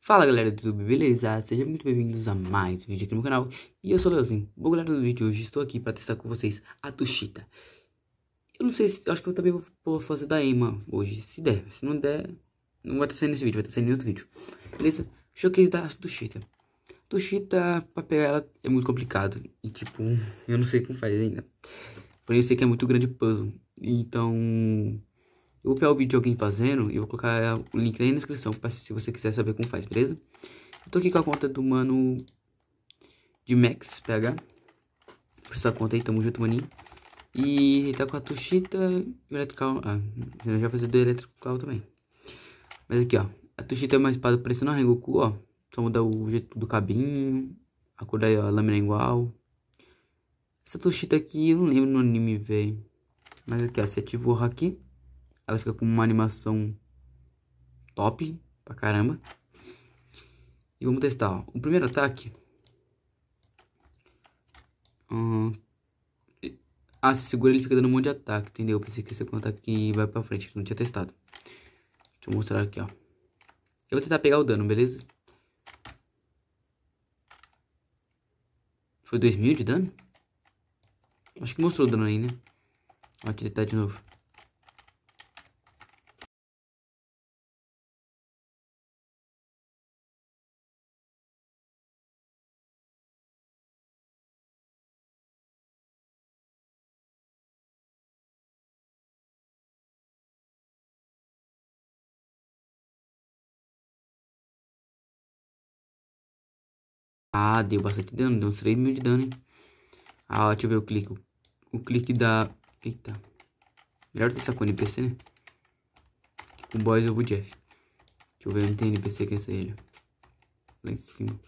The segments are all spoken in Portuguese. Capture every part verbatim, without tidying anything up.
Fala galera do YouTube, beleza? Sejam muito bem-vindos a mais um vídeo aqui no canal. E eu sou o Leozinho. Bom galera, do vídeo hoje estou aqui para testar com vocês a Tushita. Eu não sei se, eu acho que eu também vou fazer da Ema hoje, se der. Se não der, não vai estar saindo nesse vídeo, vai estar saindo em outro vídeo. Beleza? Showcase da Tushita. Tushita, pra pegar ela é muito complicado. E tipo, eu não sei como faz ainda. Porém eu sei que é muito grande puzzle. Então... eu vou pegar o vídeo de alguém fazendo e eu vou colocar o link aí na descrição pra, se você quiser saber como faz, beleza? Eu tô aqui com a conta do mano de Max P H. Por essa conta aí, tamo junto, maninho. E ele tá com a Tushita e o Electrical. Ah, eu já fazer do Electrical também. Mas aqui, ó. A Tushita é uma espada parecendo a Rengoku, ó. Só muda o jeito do cabinho. A cor daí, ó, a lâmina é igual. Essa Tushita aqui eu não lembro no anime, velho. Mas aqui, ó, você ativa o Haki. Ela fica com uma animação top pra caramba. E vamos testar, ó. O primeiro ataque. Hum, ah, se segura ele fica dando um monte de ataque, entendeu? Pensei que esse ataque vai pra frente, não tinha testado. Deixa eu mostrar aqui, ó. Eu vou tentar pegar o dano, beleza? Foi dois mil de dano? Acho que mostrou o dano aí, né? Vou tentar de novo. Ah, deu bastante dano, deu uns três mil de dano, hein? Ah, deixa eu ver o clique. O clique da... eita. Melhor testar com o N P C, né? Com o Boys ou o Jeff. Deixa eu ver onde tem N P C que é essa ele. Lá em cima.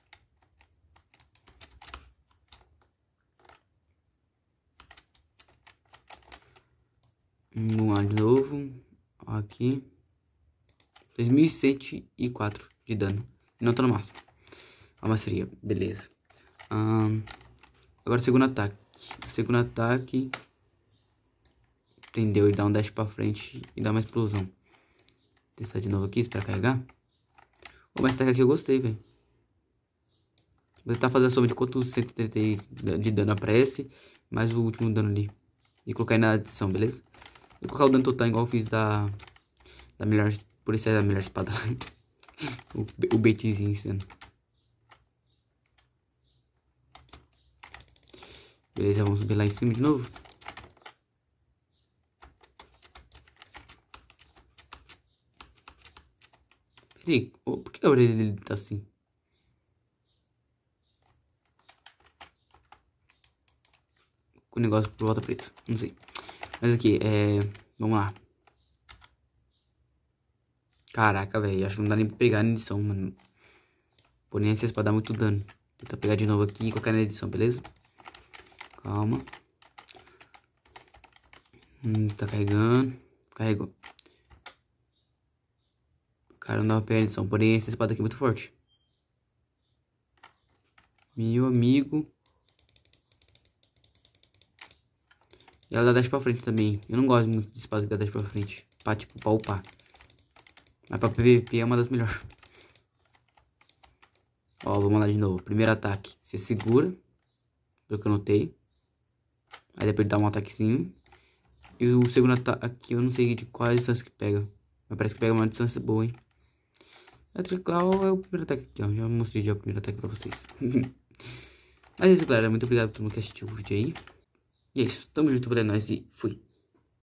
Vamos lá de novo. Aqui. dois mil cento e quatro de dano. E não tô no máximo. A maestria, beleza. Um, agora o segundo ataque. O segundo ataque. Entendeu? Ele dá um dash pra frente e dá uma explosão. Vou testar de novo aqui, esperar carregar. O mais ataque aqui eu gostei, velho. Vou tentar fazer a soma de quanto cento e trinta de dano aparece. Mais o último dano ali. E colocar aí na adição, beleza? Vou colocar o dano total igual eu fiz da... Da melhor... Por isso é a melhor espada. o, o baitzinho sendo. Beleza, vamos subir lá em cima de novo. Peraí, oh, por que a orelha dele tá assim? Com o negócio por volta preto, não sei. Mas aqui, é... vamos lá. Caraca, velho, acho que não dá nem pra pegar na edição, mano. Porém, essa espada dá muito dano. Tentar pegar de novo aqui e colocar na edição, beleza? Calma. Hum, tá carregando. Carregou. Cara, não dá pra pegar a edição. Porém, essa espada aqui é muito forte. Meu amigo. E ela dá dash pra frente também. Eu não gosto muito de espada que dá dash pra frente. Pra, tipo, pra upar. Mas pra P V P é uma das melhores. Ó, vamos lá de novo. Primeiro ataque. Você segura. Pelo que eu notei. Aí depois dá um ataquezinho. E o segundo ataque aqui eu não sei de qual distância que pega. Mas parece que pega uma distância boa, hein. Electrical é o primeiro ataque aqui, ó. Já mostrei já o primeiro ataque pra vocês. Mas é isso, galera. Muito obrigado por todo mundo que assistiu o vídeo aí. E é isso. Tamo junto, valeu, nós e fui.